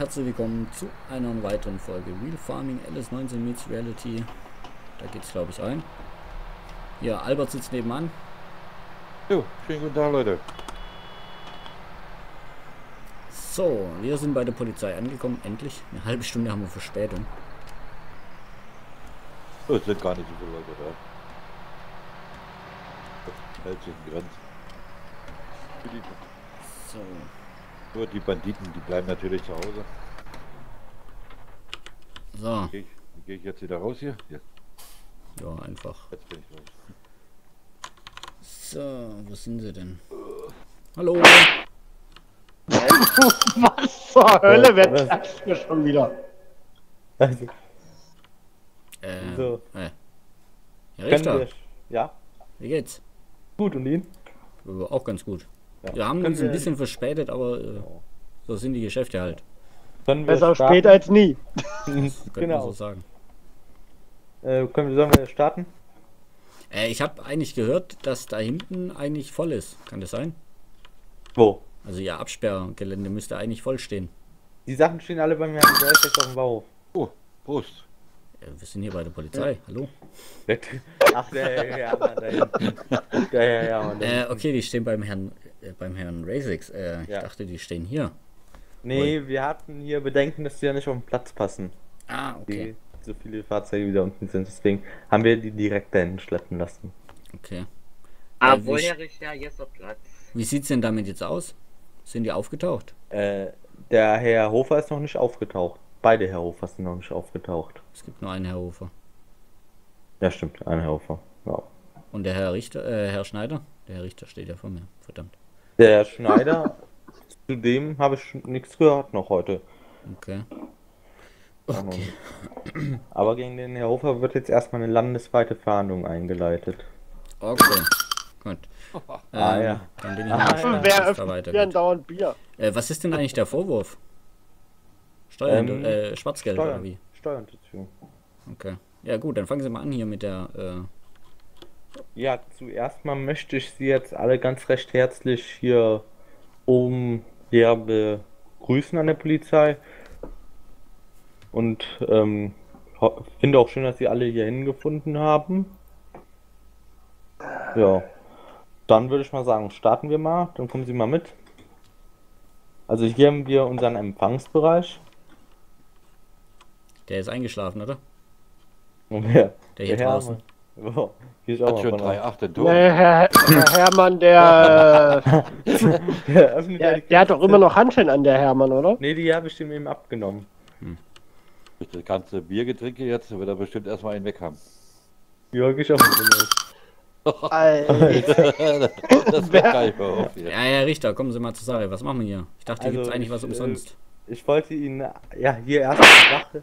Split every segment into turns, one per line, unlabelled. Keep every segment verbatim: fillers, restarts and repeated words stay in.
herzlich willkommen zu einer weiteren Folge Real Farming L S neunzehn meets Reality. Da geht's glaube ich ein. Ja, Albert sitzt nebenan.
Jo, schönen guten Tag, Leute.
So, wir sind bei der Polizei angekommen, endlich. Eine halbe Stunde haben wir Verspätung.
Oh, es sind gar nicht so viele Leute da. Hält sich in Grenzen.
So.
Nur die Banditen, die bleiben natürlich zu Hause.
So.
Gehe ich, geh ich jetzt wieder raus hier? Ja.
Ja, einfach.
Jetzt bin ich raus.
So, wo sind sie denn? Hallo.
Was zur Hölle, wer klatscht hier schon wieder?
Also,
Äh,
so.
äh. Herr
können
Richter,
wir, ja,
wie geht's?
gut, und Ihnen?
Äh, Auch ganz gut.
Ja.
Wir haben
Können
uns ein
wir-
bisschen verspätet, aber äh, so sind die Geschäfte halt.
Können wir
Besser
starten?
spät als nie.
Das könnte man so
Genau.
sagen.
Äh, können wir, sollen wir starten?
Äh, ich habe eigentlich gehört, dass da hinten eigentlich voll ist. Kann das sein?
Wo?
Also Ihr Absperrgelände müsste eigentlich voll stehen.
Die Sachen stehen alle bei mir am Gleis auf dem Bauhof.
Oh, Prost.
Äh, wir sind hier bei der Polizei. Hallo?
Ach, der Herr Hermann da hinten. Der Herr Hermann da
Äh,
hinten.
okay, die stehen beim Herrn äh, beim Herrn Razix. Äh, ich
Ja.
dachte, die stehen hier.
Nee, wir hatten hier Bedenken, dass die ja nicht auf den Platz passen.
Ah, okay.
Die, so viele Fahrzeuge, wie da unten sind. Deswegen haben wir die direkt dahin schleppen lassen.
Okay.
Ah,
Äh, wie,
wohl
sch-
Herr Richter, jetzt auf Platz.
wie sieht's denn damit jetzt aus? Sind die aufgetaucht?
Äh, der Herr Hofer ist noch nicht aufgetaucht. Beide Herr Hofer sind noch nicht aufgetaucht.
Es gibt nur einen Herr Hofer.
Ja, stimmt, ein Herr Hofer. Ja.
Und der Herr Richter, äh, Herr Schneider? Der Herr Richter steht ja vor mir. Verdammt.
Der Schneider, zu dem habe ich nichts gehört noch heute.
Okay.
Okay. Aber gegen den Herr Hofer wird jetzt erstmal eine landesweite Verhandlung eingeleitet.
Okay. Gut.
Ah,
Ähm,
ja.
Dann bin ich
Ah,
mal
ja.
gespannt,
Wer
wie es da
öffnet hier
weitergeht.
dauernd Bier?
Äh, was ist denn eigentlich der Vorwurf? Steuern,
Ähm,
äh, Schwarzgeld oder wie?
Steuerhinterziehung.
Okay. Ja gut, dann fangen Sie mal an hier mit der, äh,
Ja, zuerst mal möchte ich Sie jetzt alle ganz recht herzlich hier um ja, begrüßen an der Polizei. Und ähm, ho- finde auch schön, dass Sie alle hier hingefunden haben. Ja, dann würde ich mal sagen, starten wir mal. Dann kommen Sie mal mit. Also hier haben wir unseren Empfangsbereich.
der ist eingeschlafen, oder?
Und wer?
Der hier
Herr
draußen.
Hermann. Oh, hier ist auch
Hat
mal
schon
von
drei
euch.
Acht in
Nee,
Tor.
Herr, Herr Hermann, der,
Der, öffnet ja
der,
die
der hat doch immer noch Handschellen an, der Hermann, oder?
Nee, die habe ich dem eben abgenommen.
Das ganze Biergetränke jetzt, wird er bestimmt erstmal einen weg haben.
Ja, ich auch nicht.
Alter.
Das
Wer-
wird gar nicht mehr auf hier.
Ja, Herr Richter, kommen Sie mal zur Sache. Was machen wir hier? Ich dachte, hier
Also,
gibt's eigentlich
ich,
was
äh,
umsonst.
Ich wollte Ihnen, ja, hier erst die Sache.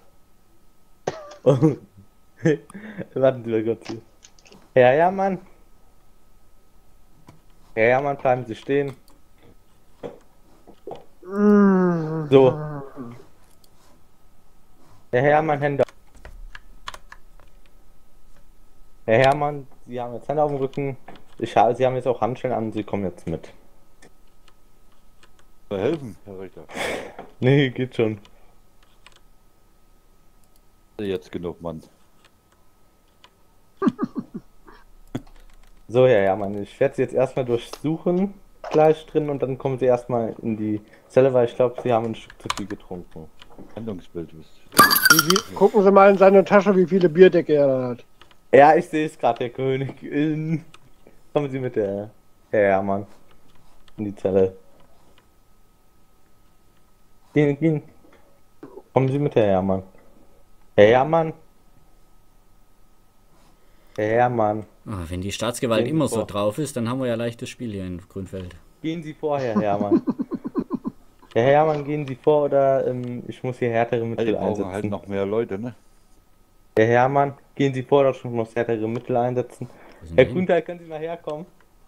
Oh. Warten Sie mal kurz hier. Herr Hermann. Herr Hermann, bleiben Sie stehen. So. Herr Hermann, Hände. Herr Hermann, Sie haben jetzt Hände auf dem Rücken. Ich, ha- Sie haben jetzt auch Handschellen an, Sie kommen jetzt mit.
Soll helfen, Herr Richter.
Nee, geht schon.
Jetzt genug, Mann.
So, Herr Hermann, ich werde Sie jetzt erstmal durchsuchen, gleich drin, und dann kommen Sie erstmal in die Zelle, weil ich glaube, Sie haben ein Stück zu viel getrunken.
Handlungsbild bist.
Wie viel, gucken Sie mal in seine Tasche, wie viele Bierdecke er da hat.
Ja, ich sehe es gerade, der König. In... Kommen Sie mit, der Herr Hermann, in die Zelle. Gehen, gehen. Kommen Sie mit, Herr Hermann. Herr Hermann. Herr Hermann.
Ah, wenn die Staatsgewalt
Gehen
immer
Sie
so
vor.
drauf ist, dann haben wir ja leichtes Spiel hier in Grünfeld.
Gehen Sie vor, Herr Hermann. Herr Hermann, gehen Sie vor, oder ähm, ich muss hier härtere
Ja, die
Mittel
brauchen
einsetzen.
halt noch mehr Leute, ne?
Herr Hermann, gehen Sie vor, dass ich muss härtere Mittel einsetzen.
Wo sind
Herr
die hin?
Grünthal, können Sie mal herkommen?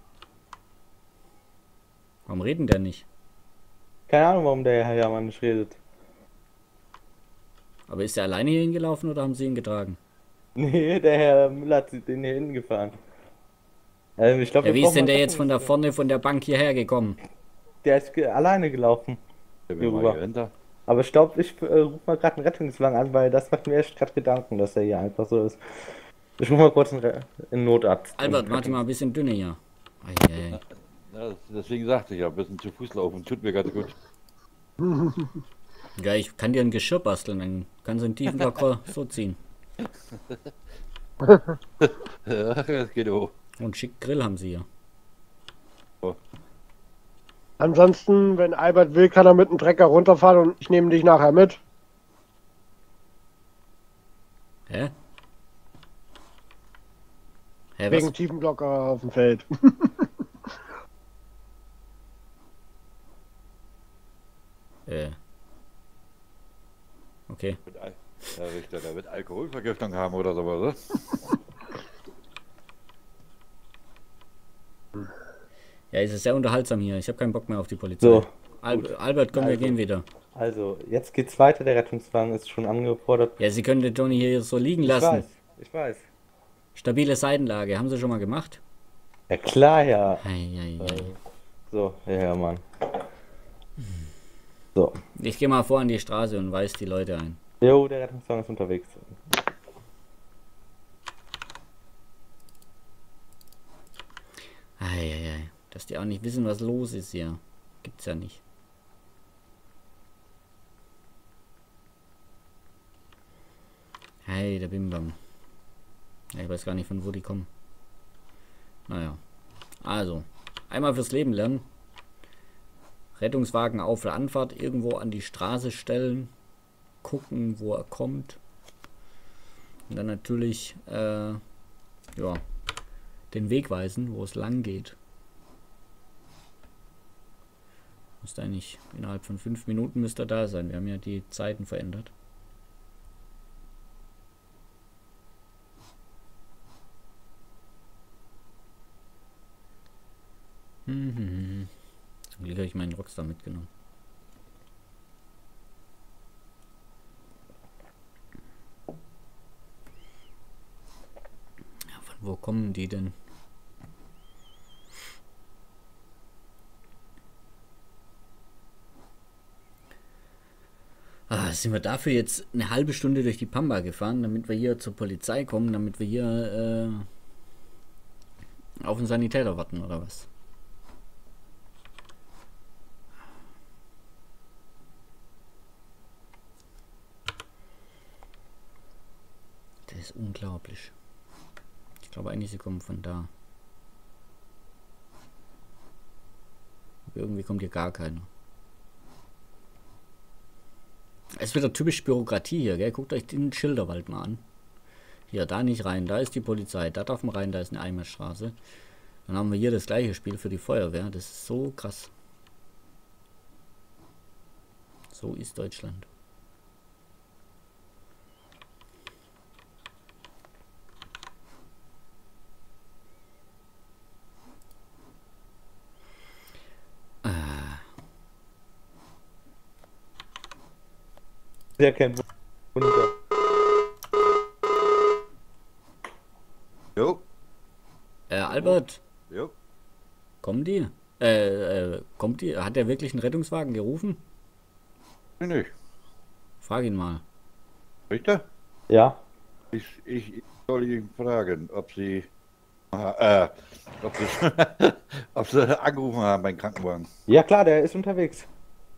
Warum reden der nicht?
Keine Ahnung, warum der Herr Hermann nicht redet.
Aber ist er alleine hier hingelaufen oder haben Sie ihn getragen?
Nee, der Herr Müller hat den hier hingefahren. Ähm, ich glaube,
Ja, wie ist denn der jetzt von da vorne von der Bank hierher gekommen?
Der ist ge alleine gelaufen.
Der will mal
Rüber.
hier hinter.
Aber ich glaube, ich äh, rufe mal gerade einen Rettungswagen an, weil das macht mir echt gerade Gedanken, dass er hier einfach so ist. Ich rufe mal kurz einen, Re einen Notarzt.
Albert, mach dich mal ein bisschen dünner hier. Eieiei.
Ja, das, deswegen sagte ich ja, ein bisschen zu Fuß laufen. Tut mir ganz gut.
Ja, ich kann dir ein Geschirr basteln, dann kannst du einen tiefen Locker so ziehen.
Ja, das geht hoch.
Und schick Grill haben sie hier.
Ansonsten, wenn Albert will, kann er mit dem Trecker runterfahren und ich nehme dich nachher mit.
Hä? Hä,
Wegen
was?
Tiefenblocker auf dem Feld.
Äh. Okay.
Mit Al ja, Richter, der wird Alkoholvergiftung haben oder sowas, oder?
Ja, es ist sehr unterhaltsam hier. Ich habe keinen Bock mehr auf die Polizei.
So,
Al Albert, komm, wir
Also.
gehen wieder.
also, jetzt geht's weiter. Der Rettungswagen ist schon angefordert.
Ja, Sie können den Toni hier so liegen
Ich
lassen.
weiß, ich weiß.
Stabile Seitenlage, haben Sie schon mal gemacht?
Ja, klar, ja.
Eieiei.
So, ja, ja, Mann. So.
Ich gehe mal vor an die Straße und weise die Leute ein.
Jo, der Rettungswagen ist unterwegs.
Eieiei. Dass die auch nicht wissen, was los ist hier. Gibt's ja nicht. Hey, der Bimbam. Ja, ich weiß gar nicht, von wo die kommen. Naja. Also, einmal fürs Leben lernen. Rettungswagen auf der Anfahrt irgendwo an die Straße stellen. Gucken, wo er kommt. Und dann natürlich, äh, ja, den Weg weisen, wo es lang geht. Müsste eigentlich innerhalb von fünf Minuten müsste er da sein. Wir haben ja die Zeiten verändert. Mhm. Zum Glück habe ich meinen Rockstar mitgenommen. Ja, von wo kommen die denn? Ah, sind wir dafür jetzt eine halbe Stunde durch die Pampa gefahren, damit wir hier zur Polizei kommen, damit wir hier äh, auf den Sanitäter warten, oder was? Das ist unglaublich. Ich glaube eigentlich, sie kommen von da. Aber irgendwie kommt hier gar keiner. Es ist wieder typisch Bürokratie hier, gell? Guckt euch den Schilderwald mal an. Hier, da nicht rein, da ist die Polizei, da darf man rein, da ist eine Einbahnstraße. Dann haben wir hier das gleiche Spiel für die Feuerwehr. Das ist so krass. So ist Deutschland.
Sehr kein Wunder.
Jo,
Äh, Albert,
jo.
kommen die? Äh, äh, kommt die? Hat er wirklich einen Rettungswagen gerufen?
Nee, nicht.
Frag ihn mal.
Richter?
Ja,
Ich, ich, ich soll ihn fragen, ob sie, äh, ob sie, ob sie angerufen haben beim Krankenwagen.
ja klar, der ist unterwegs.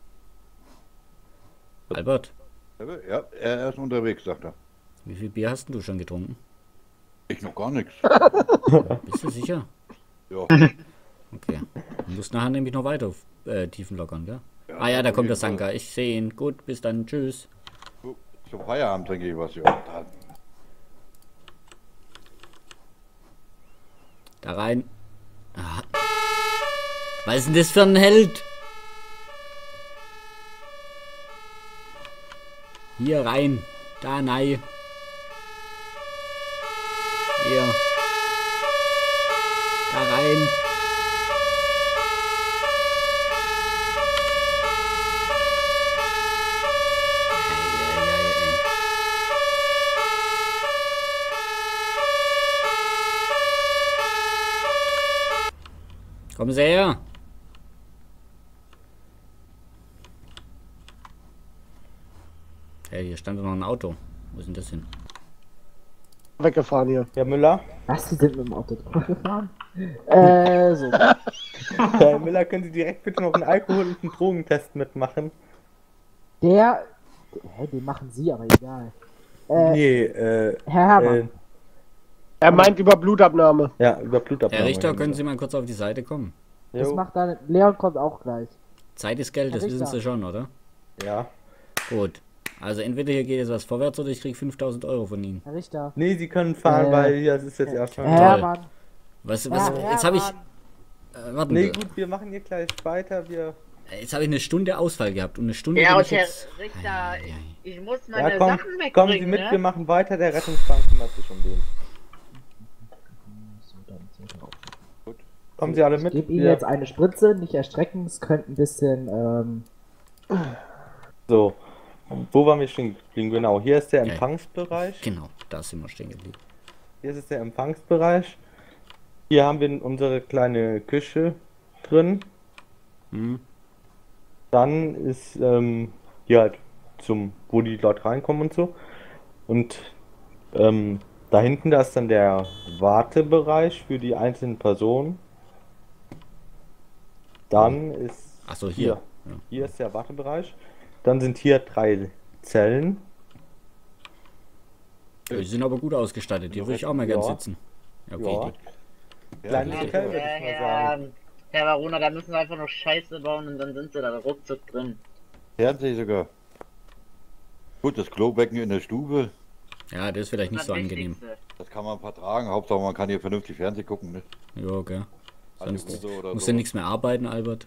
Albert,
Ja, er ist unterwegs, sagt er.
wie viel Bier hast denn du schon getrunken?
Ich noch gar nichts.
Bist du sicher?
Ja.
Okay. Du musst nachher nämlich noch weiter äh, Tiefen lockern, gell? Ah ja, da kommt der Sanka. Ich sehe ihn. Gut, bis dann. Tschüss.
Zum Feierabend trinke ich was, ja. Da,
Da rein. Ah. Was ist denn das für ein Held? Hier rein. Da nein. Hier. Da rein. Eieiei, ey. Kommen Sie her. Hey, hier stand doch noch ein Auto. Wo ist denn das hin?
Weggefahren hier.
Herr Müller?
Was, die sind mit dem Auto drüber gefahren? Äh, so.
Herr Müller, können Sie direkt bitte noch einen Alkohol- und einen Drogentest mitmachen?
Der. Hä, den machen Sie, aber egal. Äh,
Nee, äh,
Herr Herrmann.
äh,
Er meint über Blutabnahme.
ja, über Blutabnahme.
Herr Richter, können Sie mal kurz auf die Seite kommen?
das
Jo.
macht dann. Leon kommt auch gleich.
Zeit ist Geld, das
Herr
wissen
Richter.
Sie schon, oder?
Ja.
Gut. Also entweder hier geht jetzt was vorwärts oder ich krieg fünftausend Euro von Ihnen.
Herr Richter.
Nee, Sie können fahren,
Äh,
weil ja, das ist jetzt erstmal...
Herr Herrmann.
Was, was,
Herr
jetzt habe ich...
Herrmann.
Äh, warten
Nee,
Sie.
gut, wir machen hier gleich weiter, wir...
Jetzt habe ich eine Stunde Ausfall gehabt und eine Stunde
Ja,
bin
und
ich
Herr
jetzt...
Richter,
Ei, ei, ei.
ich, ich muss meine
Ja, komm,
Sachen wegbringen,
kommen Sie mit,
ne?
wir machen weiter, der Rettungswagen kümmert sich um den. Kommen Sie alle
Ich
mit?
gebe Ihnen
Wir-
jetzt eine Spritze, nicht erstrecken, es könnte ein bisschen. Ähm,
So, wo waren wir stehen geblieben? Genau, hier ist der
Ja.
Empfangsbereich.
Genau, da sind wir stehen geblieben.
Hier ist der Empfangsbereich. Hier haben wir unsere kleine Küche drin.
Hm?
Dann ist ähm, hier halt zum, wo die Leute reinkommen und so. Und ähm, da hinten, da ist dann der Wartebereich für die einzelnen Personen. Dann ist
Ach so, hier. Ja.
Hier ist der Wartebereich. Dann sind hier drei Zellen.
Die sind aber gut ausgestattet, hier würde ich auch mal gern
Ja.
sitzen. Ja, okay.
Ja.
die-
Kleines
Ja,
Hotel, würde
Äh,
ich mal
Herr,
sagen.
Herr Varuna, da müssen wir einfach nur Scheiße bauen und dann sind sie da ruckzuck drin.
Fernseh sogar. Gut, das Klobecken in der Stube,
Ja, das ist vielleicht nicht
Das
so
ist das
angenehm.
Wichtigste.
das kann man vertragen. Hauptsache man kann hier vernünftig Fernsehen gucken. Ne?
Ja, okay.
Alles
Sonst
so oder
musst
so.
du nichts mehr arbeiten, Albert.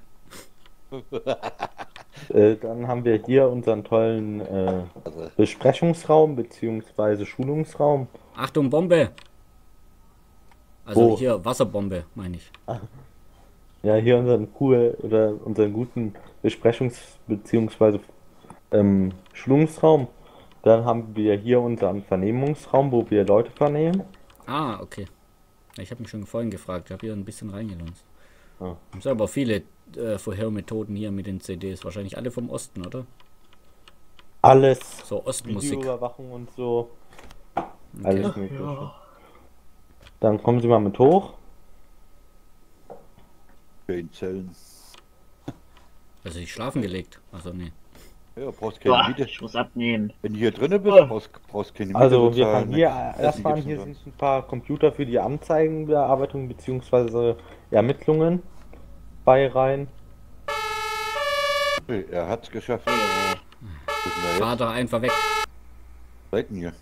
Äh, dann haben wir hier unseren tollen äh,
Also,
Besprechungsraum bzw. Schulungsraum.
Achtung, Bombe! Also
Wo?
hier, Wasserbombe, meine ich.
Ja, hier unseren cool oder unseren guten Besprechungs- bzw. Ähm, Schulungsraum. Dann haben wir hier unseren Vernehmungsraum, wo wir Leute vernehmen.
Ah, okay. Ich habe mich schon vorhin gefragt, ich habe hier ein bisschen reingelunzt.
Ah.
Es sind aber viele äh, Vorhermethoden hier mit den C Ds. Wahrscheinlich alle vom Osten, oder?
Alles.
So Ostmusik.
Videoüberwachung und so.
Okay.
Alles mögliche. Dann kommen Sie mal mit hoch.
in Zellen.
Also ich schlafen gelegt. Also nee.
Ja, brauchst keine
Boah,
Miete.
ich muss abnehmen.
Wenn du hier drinnen bist,
Oh.
brauchst, brauchst keine Miete.
Also wir
bezahlen,
haben hier
nix. Essen
erstmal
gibt's
hier
umsonst.
sind ein paar Computer für die Anzeigenbearbeitung bzw. Ermittlungen bei rein.
Hey, er hat's geschafft.
Äh,
Wo ist denn der
Fahr
jetzt?
doch einfach weg.
Seiten hier.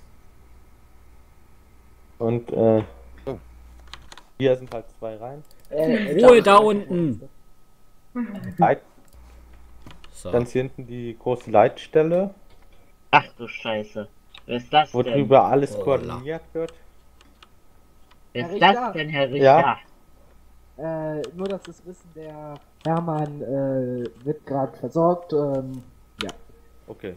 Und äh,
Oh.
hier sind halt zwei rein.
Ruhe da unten!
Leit
So.
Ganz hier hinten die große Leitstelle,
ach du Scheiße. Wer ist das denn?
worüber alles
Oh,
koordiniert wird.
Wer
Herr
ist das
Richter?
denn, Herr Richter?
Ja.
äh, nur, dass Sie es wissen, der Hermann äh, wird gerade versorgt. Ähm, ja.
Okay.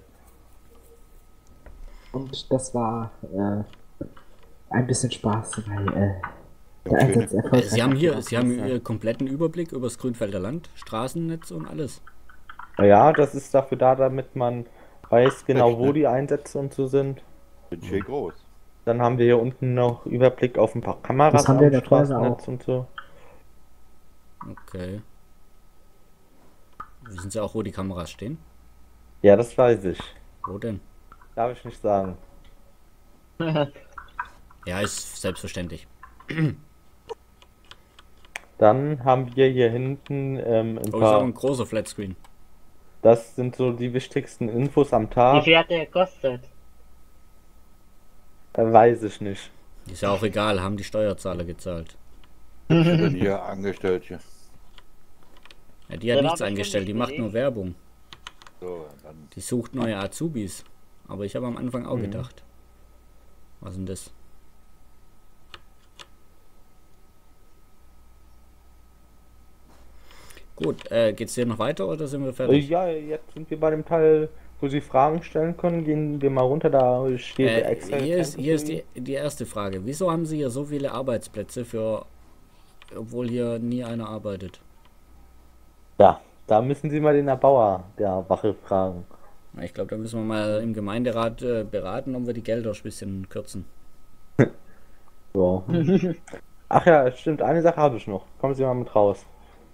Und das war äh, ein bisschen Spaß, weil äh, der
Okay.
Einsatz
Äh,
erfolgreich
Sie haben hier,
abgelaufen
Sie haben
ist.
Ihren kompletten Überblick über das Grünfelder Land, Straßennetz und alles.
Ja, das ist dafür da, damit man weiß genau,
Echt,
wo
ne?
die Einsätze und so sind.
Bin schön groß.
Dann haben wir hier unten noch Überblick auf ein paar Kameras
Das haben wir
am
in der Folge
Straßennetz
auch.
und so.
Okay. Wissen Sie auch, wo die Kameras stehen?
Ja, das weiß ich.
Wo denn?
Darf ich nicht sagen.
Ja, ist selbstverständlich.
Dann haben wir hier hinten ähm, ein
Oh, ist auch
paar.
ein großer Flatscreen.
Das sind so die wichtigsten Infos am
Wie
Tag.
viel hat der gekostet?
Äh, weiß ich nicht.
Ist ja auch egal, haben die Steuerzahler gezahlt.
Was ist denn hier angestellt hier?
Ja, die
Der
hat
war
nichts
bestimmt
angestellt, die
nicht
macht
billig.
nur Werbung.
So, dann
Die sucht neue Azubis. Aber ich habe am Anfang auch
Mhm.
gedacht. Was denn das? Gut, äh, geht's hier noch weiter oder sind wir
Äh,
fertig?
ja, jetzt sind wir bei dem Teil, wo Sie Fragen stellen können. Gehen wir mal runter, da steht der
Äh,
extra.
hier ist, hier ist die, die erste Frage. Wieso haben Sie hier so viele Arbeitsplätze für, obwohl hier nie einer arbeitet?
Ja, da müssen Sie mal den Erbauer der Wache fragen.
Na, ich glaube, da müssen wir mal im Gemeinderat äh, beraten, ob wir die Gelder ein bisschen kürzen.
Ja. Ach ja, stimmt, eine Sache habe ich noch. Kommen Sie mal mit raus.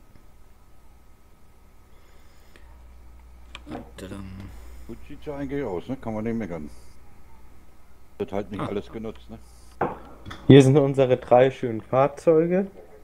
Tadam.
Gut sieht ja eigentlich aus, ne? Kann man nicht meckern. Wird halt nicht
Ah.
alles genutzt, ne?
Hier sind unsere drei schönen Fahrzeuge.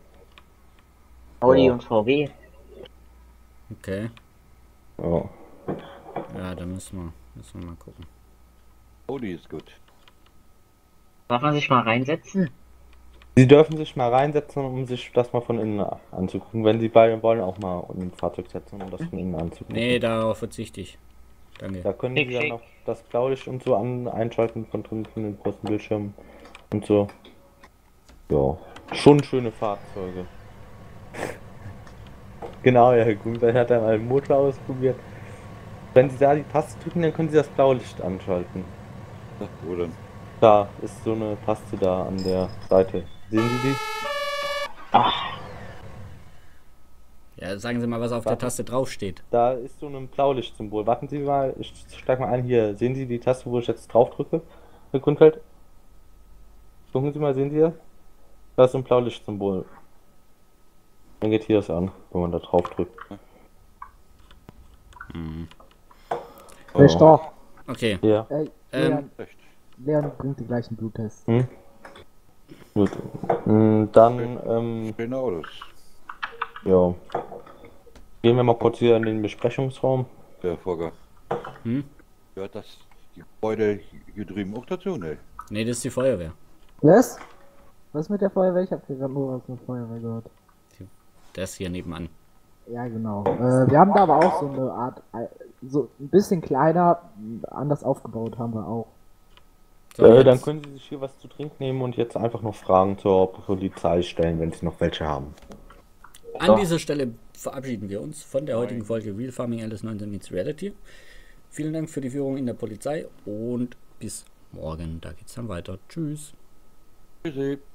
Audi
Ja.
und V W.
Okay.
Ja.
Ja, da müssen wir, müssen wir mal gucken.
Audi ist gut.
Darf man sich mal reinsetzen?
Sie dürfen sich mal reinsetzen, um sich das mal von innen anzugucken. Wenn Sie beide wollen, auch mal in ein Fahrzeug setzen, um das von innen anzugucken.
Nee, darauf verzichte ich. Danke.
Da können
Schick,
Sie dann
schick.
noch das Blaulicht und so an, einschalten von drin von den großen Bildschirmen und so. Ja, schon schöne Fahrzeuge. Genau, ja, gut, dann hat er mal den Motor ausprobiert. Wenn Sie da die Taste drücken, dann können Sie das Blaulicht anschalten.
Ja, wo denn?
Da ist so eine Taste da an der Seite. Sehen Sie die?
Ja, sagen Sie mal, was auf der Taste draufsteht.
Da ist so ein Blaulichtsymbol. Warten Sie mal, ich steig mal ein hier. Sehen Sie die Taste, wo ich jetzt drauf drücke? Herr Grundfeld? Gucken Sie mal, sehen Sie das? Da ist so ein Blaulichtsymbol. Dann geht hier das an, wenn man da drauf drückt.
Hm.
Recht doch.
Okay.
Ja.
Ey,
Ähm,
Leon,
Recht.
Leon bringt die gleichen Bluttests.
Hm? Gut. Hm, Dann, ähm,
Schöne Autos.
ja. Gehen wir mal kurz hier in den Besprechungsraum.
Der Volker.
Hm?
Gehört das die Gebäude hier drüben auch dazu, ne?
Nee, das ist die Feuerwehr.
Was? Was mit der Feuerwehr? Ich hab gerade nur was mit Feuerwehr gehört.
Das hier nebenan.
Ja, genau. Äh, wir haben da aber auch so eine Art, äh, so ein bisschen kleiner, anders aufgebaut haben wir auch.
So,
äh, dann
jetzt-
können Sie sich hier was zu trinken nehmen und jetzt einfach noch Fragen zur Polizei stellen, wenn Sie noch welche haben.
An dieser Stelle verabschieden wir uns von der heutigen Folge Real Farming Alice neunzehn Meets Reality. Vielen Dank für die Führung in der Polizei und bis morgen. Da geht's dann weiter. Tschüss.
Tschüssi.